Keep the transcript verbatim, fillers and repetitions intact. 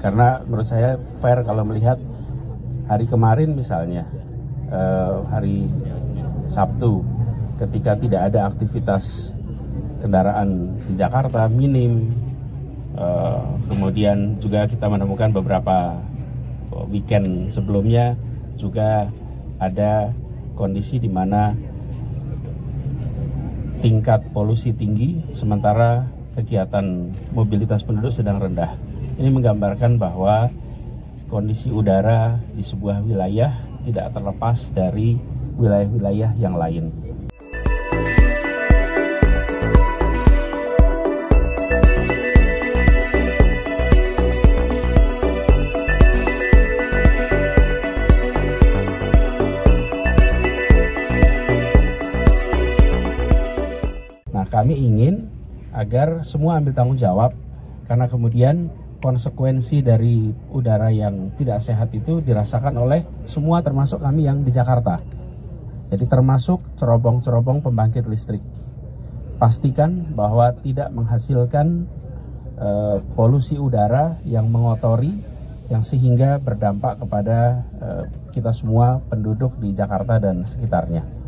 Karena menurut saya fair kalau melihat hari kemarin misalnya, eh, hari Sabtu, ketika tidak ada aktivitas kendaraan di Jakarta minim, eh, kemudian juga kita menemukan beberapa weekend sebelumnya juga ada kondisi di mana tingkat polusi tinggi, sementara kegiatan mobilitas penduduk sedang rendah. Ini menggambarkan bahwa kondisi udara di sebuah wilayah tidak terlepas dari wilayah-wilayah yang lain. Kami ingin agar semua ambil tanggung jawab, karena kemudian konsekuensi dari udara yang tidak sehat itu dirasakan oleh semua, termasuk kami yang di Jakarta. Jadi termasuk cerobong-cerobong pembangkit listrik. Pastikan bahwa tidak menghasilkan uh, polusi udara yang mengotori, yang sehingga berdampak kepada uh, kita semua penduduk di Jakarta dan sekitarnya.